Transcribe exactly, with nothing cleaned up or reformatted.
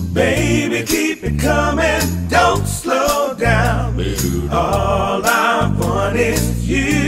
Baby, keep it coming, don't slow down. All I want is you.